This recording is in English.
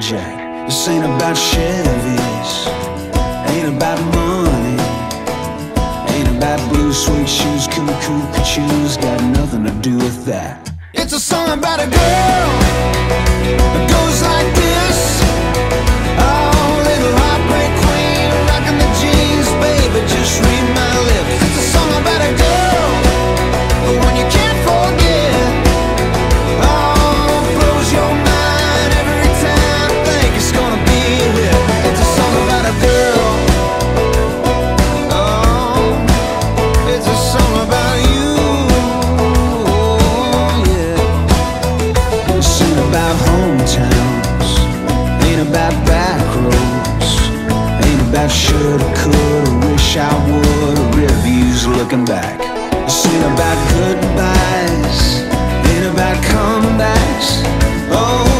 Jack. This ain't about Chevys, ain't about money, ain't about blue suede shoes, cuckoo shoes, got nothing to do with that. It's a song about a girl that goes like this. Oh, little heartbreak queen, rocking the jeans, baby, just read my lips. It's a song about a girl, the one you can't forget. Oh, blows your mind every time, think it's gonna be a hit. It's a song about a girl. Oh, it's a song about you. Yeah. This ain't about hometowns, ain't about back roads, ain't about shoulda, coulda, wish I woulda, reviews looking back. This ain't about goodbyes, ain't about comebacks. Oh,